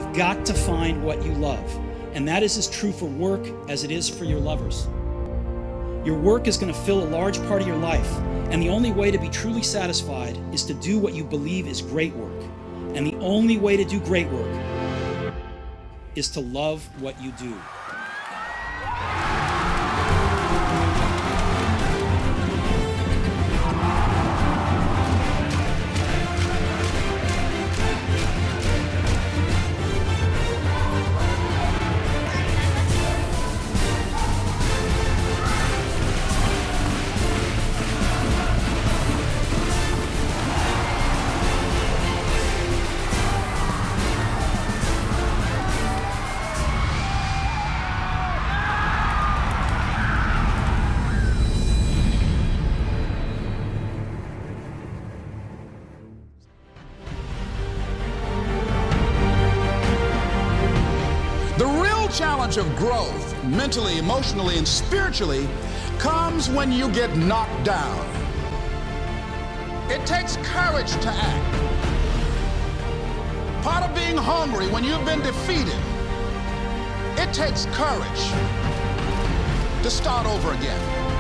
You've got to find what you love. And that is as true for work as it is for your lovers. Your work is going to fill a large part of your life, and the only way to be truly satisfied is to do what you believe is great work. And the only way to do great work is to love what you do. The real challenge of growth, mentally, emotionally, and spiritually, comes when you get knocked down. It takes courage to act. Part of being hungry when you've been defeated, it takes courage to start over again.